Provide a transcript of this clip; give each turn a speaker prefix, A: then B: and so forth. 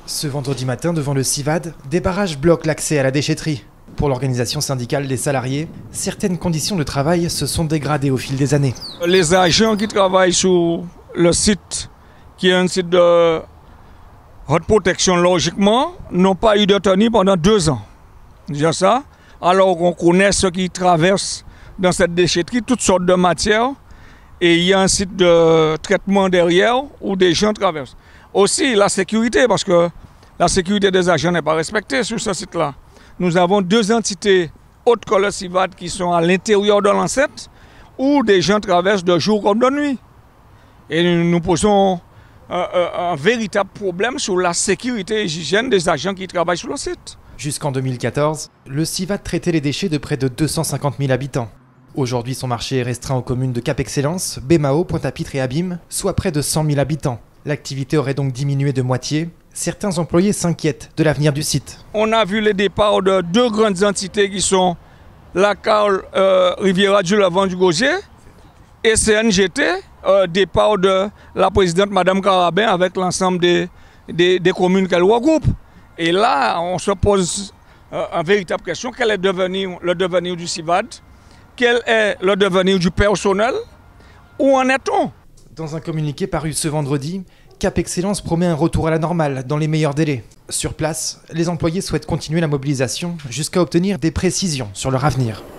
A: Ce vendredi matin, devant le CIVAD, des barrages bloquent l'accès à la déchetterie. Pour l'organisation syndicale des salariés, certaines conditions de travail se sont dégradées au fil des années.
B: Les agents qui travaillent sur le site, qui est un site de haute protection logiquement, n'ont pas eu de tenue pendant 2 ans. Déjà ça, alors qu'on connaît ceux qui traversent dans cette déchetterie toutes sortes de matières et il y a un site de traitement derrière où des gens traversent. Aussi la sécurité, parce que la sécurité des agents n'est pas respectée sur ce site-là. Nous avons 2 entités autres que le CIVAD qui sont à l'intérieur de l'enceinte où des gens traversent de jour comme de nuit. Et nous posons un véritable problème sur la sécurité et l'hygiène des agents qui travaillent sur le site.
A: Jusqu'en 2014, le CIVAD traitait les déchets de près de 250 000 habitants. Aujourd'hui, son marché est restreint aux communes de Cap-Excellence, Bémao, Pointe-à-Pitre et Abîme, soit près de 100 000 habitants. L'activité aurait donc diminué de moitié. Certains employés s'inquiètent de l'avenir du site.
B: On a vu les départs de 2 grandes entités qui sont la Carl Riviera du Levant du Gosier et CNGT, départ de la présidente Madame Carabin avec l'ensemble des communes qu'elle regroupe. Et là, on se pose une véritable question. Quel est le devenir du CIVAD? Quel est le devenir du personnel? Où en est-on?
A: Dans un communiqué paru ce vendredi, Cap-Excellence promet un retour à la normale dans les meilleurs délais. Sur place, les employés souhaitent continuer la mobilisation jusqu'à obtenir des précisions sur leur avenir.